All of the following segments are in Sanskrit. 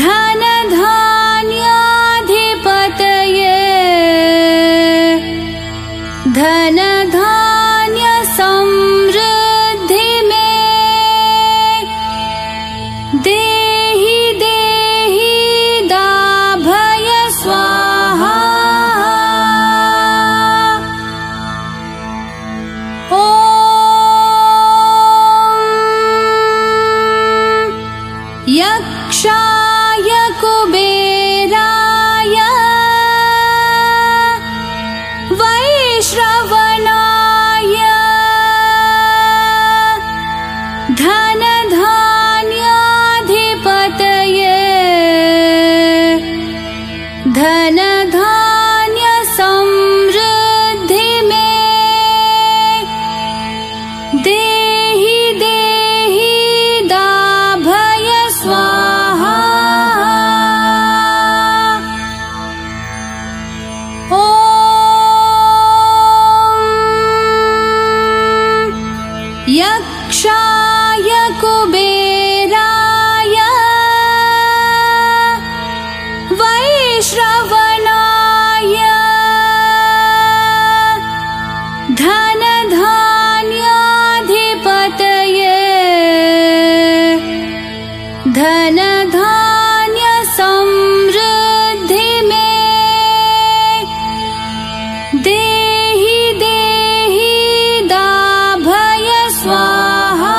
धनधान्याधिपतये धनधान्य समृद्धि में देहि देहि दाभय स्वाहा। यक्षाय कुबेराय वैश्रवणाय धनधान्याधिपतये धनधान्य समृद्धि में देहि देहि दाभय स्वाहा। यक्षाय कुबेराय वैश्रवणाय धनधान्याधिपतये धनधान्य समृद्धि में देहि देहि दाभय स्वाहा।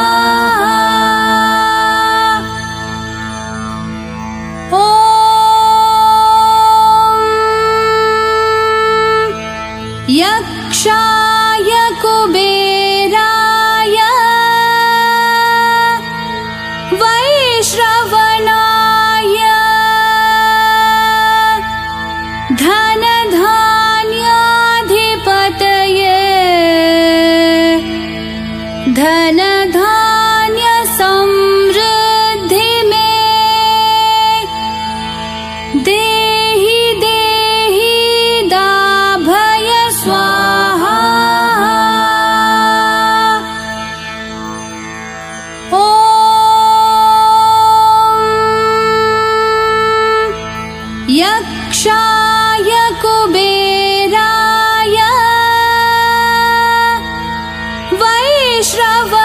यक्षाय कुबेराय वैश्रवणाय धनधान्याधिपतये धनधान्य समृद्धि में देहि देहि दाभय स्वाहा। यक्षाय कुबेराय वैश्रवणाय